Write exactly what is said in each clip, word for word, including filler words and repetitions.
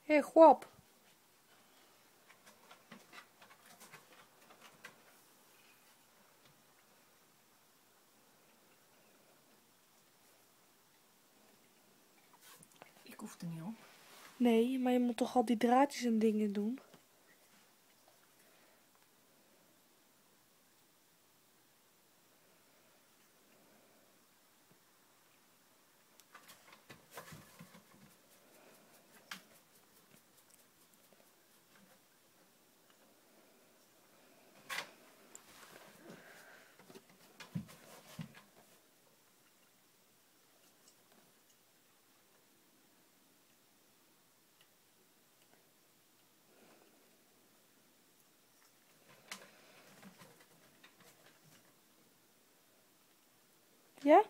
Hé, Guap. Ik hoef er niet op. Nee, maar je moet toch al die draadjes en dingen doen? Ja?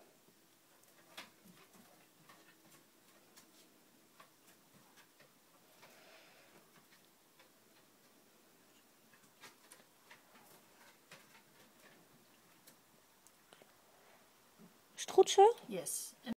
Is het goed zo? Yes.